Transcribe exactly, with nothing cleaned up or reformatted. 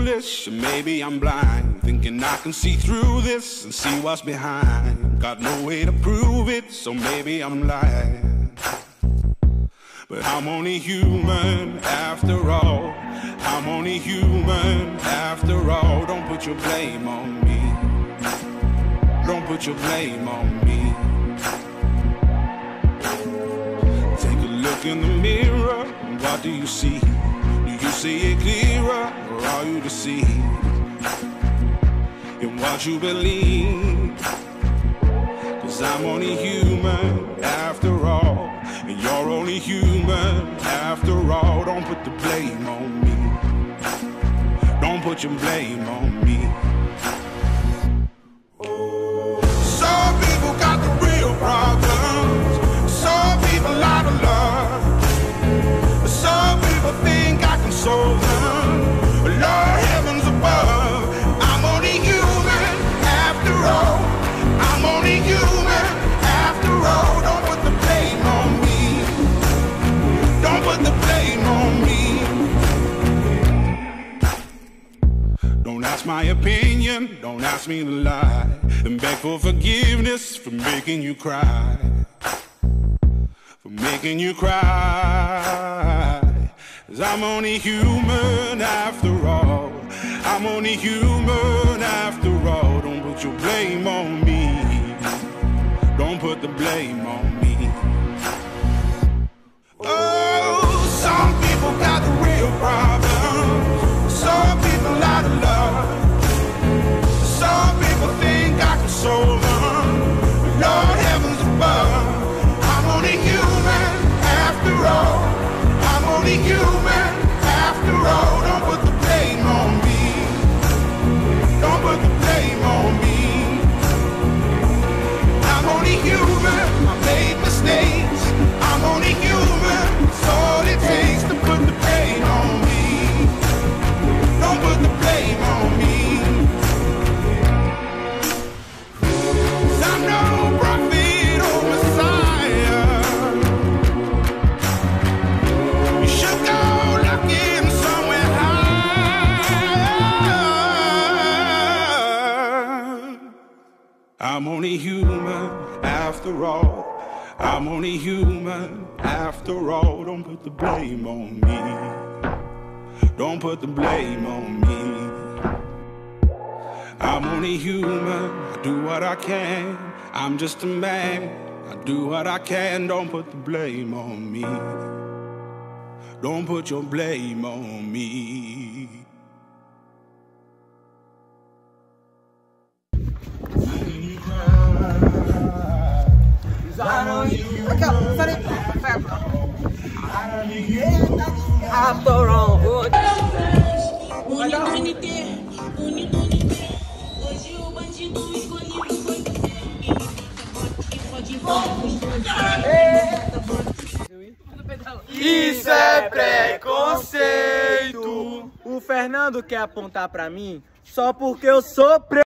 foolish, or maybe I'm blind, thinking I can see through this and see what's behind. Got no way to prove it, so maybe I'm lying. But I'm only human after all. I'm only human after all. Don't put your blame on me. Don't put your blame on me. Take a look in the mirror, what do you see? Do you see it clearer, or are you deceived in what you believe? Cause I'm only human after all, and you're only human after all. Don't put the blame on me. Don't put your blame on me. Some people got the real problems. Some people out of love. Some people think I can solve them. Lord heavens above, I'm only human after all. I'm only human after all. Don't put the blame on me. Don't put the blame on me. Don't ask my opinion, don't ask me to lie, and beg for forgiveness for making you cry. For making you cry. Cause I'm only human after all. I'm only human after all. Don't put your blame on me. Don't put the blame on me. Oh, some people got the real problems. Some people out of love. Some people think I can solve them. Lord heavens above, I'm only human after all. I'm only human after all. Don't put the blame on me. Don't put the blame on me. I'm only human, I made mistakes. I'm only human, it's all it takes to put the blame on me. Don't put the blame on me. Cause I'm no prophet or Messiah. You should go looking somewhere higher. I'm only human after all. I'm only human after all. Don't put the blame on me. Don't put the blame on me. I'm only human, I do what I can. I'm just a man, I do what I can. Don't put the blame on me. Don't put your blame on me. Isso é preconceito. O Fernando quer apontar pra mim só porque eu sou preto.